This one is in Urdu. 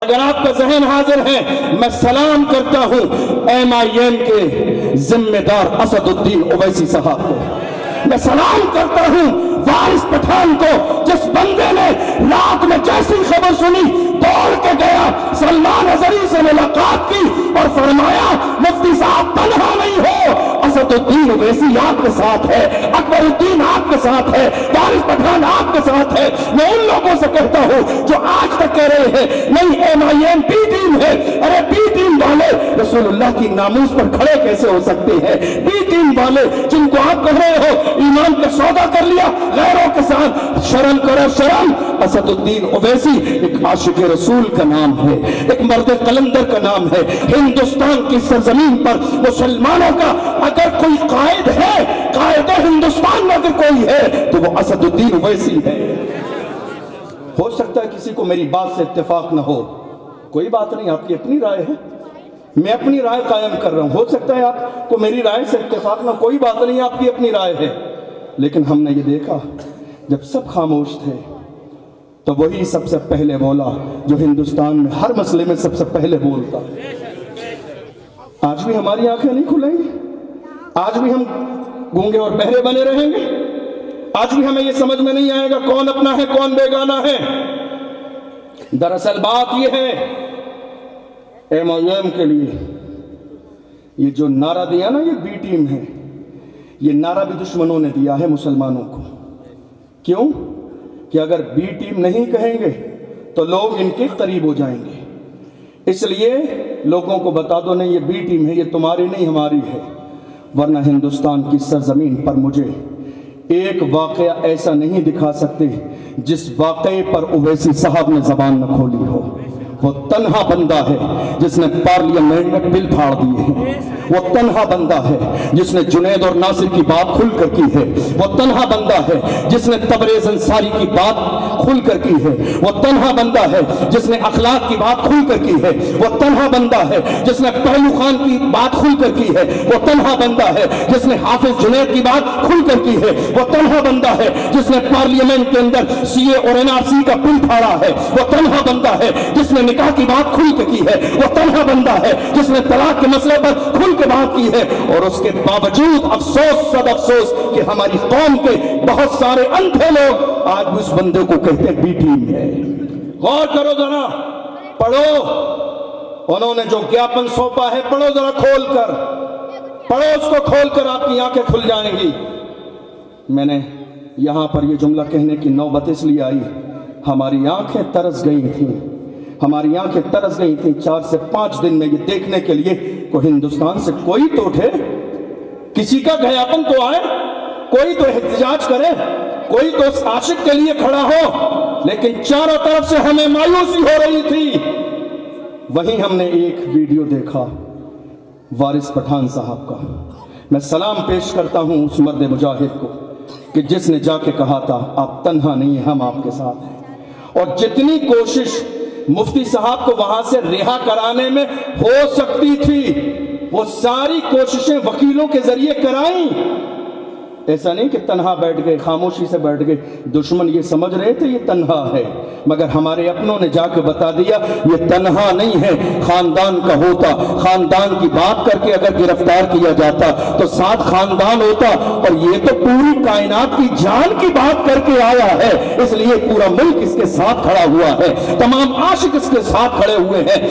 اگر آپ کا ذہن حاضر ہے، میں سلام کرتا ہوں MIM کے ذمہ دار اسد الدین اویسی صاحب کو، میں سلام کرتا ہوں وارث پٹھان کو، جس بندے نے رات میں جیسی خبر سنی دوڑ کے گیا، سلمان اظہری سے ملاقات کی اور فرمایا مفتی صاحب تنہا نہیں ہو، اسد الدین اویسی آپ کے ساتھ ہے، اکبر الدین آپ کے ساتھ ہے، وارث پٹھان آپ کے ساتھ ہے۔ میں ان لوگوں سے کہتا ہوں جو آج تک کہہ رہے ہیں نہیں MIM بی ٹیم ہے، ارے بی ٹیم والے رسول اللہ کی ناموس پر کھڑے کیسے ہو سکتے ہیں؟ بی ٹیم والے جن کو آپ کہہ رہے ہو ایمان کا سودا کر لیا غیروں کے ساتھ، شرم کرو شرم۔ اسد الدین اویسی ایک عاشق رسول کا نام ہے، ایک مرد قلندر کا نام ہے۔ ہندوستان کی سرزمین پر مسلمانوں کا اگر کوئی قائد ہے، قائد ہندوستان میں اگر کوئی ہے تو وہ اسد الدین اویسی ہے۔ ہو سکتا ہے کسی کو میری بات سے اتفاق نہ ہو، کوئی بات نہیں، آپ کی اپنی رائے ہے، میں اپنی رائے قائم کر رہا ہوں۔ ہو سکتا ہے آپ کو میری رائے سے اتفاق نہ، کوئی بات نہیں، آپ کی اپنی رائے ہے۔ لیکن ہم نے یہ دیکھا جب سب خاموش تھے تو وہی سب سے پہلے بولا جو ہندوستان میں ہر مسئلے میں سب سے پہلے بولتا۔ آج بھی ہماری آنکھیں نہیں کھلیں گی، آج بھی ہم گونگے اور بہرے بنے رہیں گے، آج بھی ہمیں یہ سمجھ میں نہیں آئے گا کون اپنا ہے کون بیگانہ ہے۔ دراصل بات یہ ہے MIM کے لیے یہ جو نعرہ دیا نا، یہ بی ٹیم ہے، یہ نعرہ بھی دشمنوں نے دیا ہے مسلمانوں کو۔ کیوں؟ کہ اگر بی ٹیم نہیں کہیں گے تو لوگ ان کے قریب ہو جائیں گے، اس لیے لوگوں کو بتا دو نہیں یہ بی ٹیم ہے، یہ تمہاری نہیں ہماری ہے۔ ورنہ ہندوستان کی سرزمین پر مجھے ایک واقعہ ایسا نہیں دکھا سکتے جس واقعے پر اویسی صاحب نے زبان نہ کھولی ہو۔ وہ تنہا بندہ ہے جس نے پارلیمنٹ میں بل پھاڑ دیے ہیں، وہ تنہا بندہ ہے جس نے جنید اور ناصر کی بات کھل کر کی ہے، وہ تنہا بندہ ہے جس نے تبریز انصاری کی بات کھل کر کی ہے، وہ تنہا بندہ ہے جس نے اخلاق کی بات کھل کر کی ہے، وہ تنہا بندہ ہے جس نے پہلو خان کی بات کھل کر کی ہے، وہ تنہا بندہ ہے جس نے حافظ جنید کی بات کھل کر کی ہے، وہ تنہا بندہ ہے جس نے پارلیمنٹ کے اندر CA اور NRC کا بل پھاڑا ہے، وہ تنہا بندہ ہے جس نے نکاح کی بات کھل کے کی ہے، وہ تنہا بندہ ہے جس نے طلاق کے مسئلے پر کھل کے بات کی ہے۔ اور اس کے باوجود افسوس صد افسوس کہ ہماری قوم کے بہت سارے اندھے لوگ آج بھی اس بندے کو کہتے ہیں بی ٹیم ہے۔ غور کرو ذرا، پڑھو، انہوں نے جو گیاپن سونپا ہے پڑھو ذرا کھول کر، پڑھو اس کو کھول کر، آپ کی آنکھیں کھل جائیں گی۔ میں نے یہاں پر یہ جملہ کہنے کی نوبت اس لیے آئی، ہماری آنکھیں ترس گئی تھیں، ہماری آنکھیں ترس گئی تھیں 4 سے 5 دن میں یہ دیکھنے کے لیے کہ ہندوستان سے کوئی تو اٹھے، کسی کا گھیاپن تو آئے، کوئی تو احتجاج کرے، کوئی تو اس عاشق کے لیے کھڑا ہو۔ لیکن چاروں طرف سے ہمیں مایوسی ہو رہی تھی۔ وہیں ہم نے ایک ویڈیو دیکھا وارث پٹھان صاحب کا، میں سلام پیش کرتا ہوں اس مرد مجاہد کو کہ جس نے جا کے کہا تھا آپ تنہا نہیں ہیں، ہم آپ کے ساتھ ہیں۔ اور جتنی کوشش مفتی صاحب کو وہاں سے رہا کرانے میں ہو سکتی تھی وہ ساری کوششیں وکیلوں کے ذریعے کرائیں۔ ایسا نہیں کہ تنہا بیٹھ گئے، خاموشی سے بیٹھ گئے، دشمن یہ سمجھ رہے تھے یہ تنہا ہے، مگر ہمارے اپنوں نے جا کے بتا دیا یہ تنہا نہیں ہے، خاندان کا ہوتا، خاندان کی بات کر کے اگر گرفتار کیا جاتا تو ساتھ خاندان ہوتا، اور یہ تو پوری کائنات کی جان کی بات کر کے آیا ہے، اس لیے پورا ملک اس کے ساتھ کھڑا ہوا ہے، تمام عاشق اس کے ساتھ کھڑے ہوئے ہیں۔